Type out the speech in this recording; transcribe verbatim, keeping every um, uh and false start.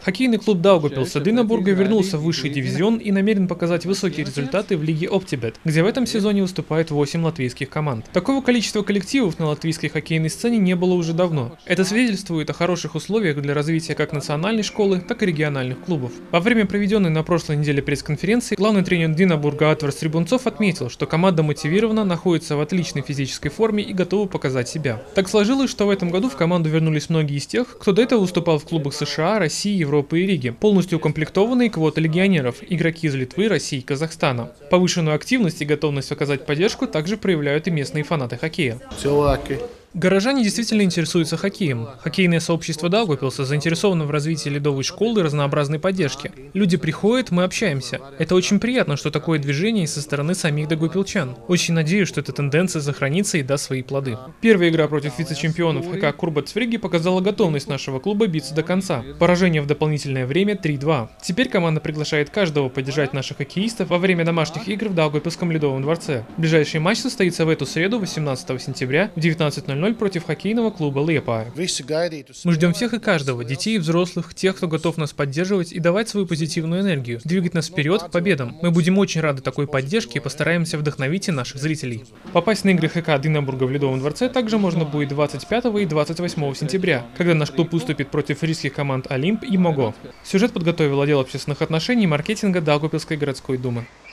Хоккейный клуб Даугавпилса Динабурга вернулся в высший дивизион и намерен показать высокие результаты в лиге Оптибет, где в этом сезоне выступает восемь латвийских команд. Такого количества коллективов на латвийской хоккейной сцене не было уже давно. Это свидетельствует о хороших условиях для развития как национальной школы, так и региональных клубов. Во время проведенной на прошлой неделе пресс-конференции главный тренер Динабурга Атварс Рибунцов отметил, что команда мотивирована, находится в отличной физической форме и готова показать себя. Так сложилось, что в этом году в команду вернулись многие из тех, кто до этого выступал в клубах США, России, Европы и Риги. Полностью укомплектованные квоты легионеров, игроки из Литвы, России и Казахстана. Повышенную активность и готовность оказать поддержку также проявляют и местные фанаты хоккея. Горожане действительно интересуются хоккеем. Хоккейное сообщество Даугавпилса заинтересовано в развитии ледовой школы и разнообразной поддержки. Люди приходят, мы общаемся. Это очень приятно, что такое движение со стороны самих даугавпилчан. Очень надеюсь, что эта тенденция сохранится и даст свои плоды. Первая игра против вице-чемпионов ХК Курбатсфриги показала готовность нашего клуба биться до конца. Поражение в дополнительное время три-два. Теперь команда приглашает каждого поддержать наших хоккеистов во время домашних игр в Даугавпилском ледовом дворце. Ближайший матч состоится в эту среду, восемнадцатого сентября, в девятнадцать ноль ноль против хоккейного клуба Лиепая. Мы ждем всех и каждого, детей и взрослых, тех, кто готов нас поддерживать и давать свою позитивную энергию, двигать нас вперед к победам. Мы будем очень рады такой поддержке и постараемся вдохновить и наших зрителей. Попасть на игры ХК Динабурга в Ледовом дворце также можно будет двадцать пятого и двадцать восьмого сентября, когда наш клуб выступит против рижских команд Олимп и Мого. Сюжет подготовил отдел общественных отношений и маркетинга Даугавпилской городской думы.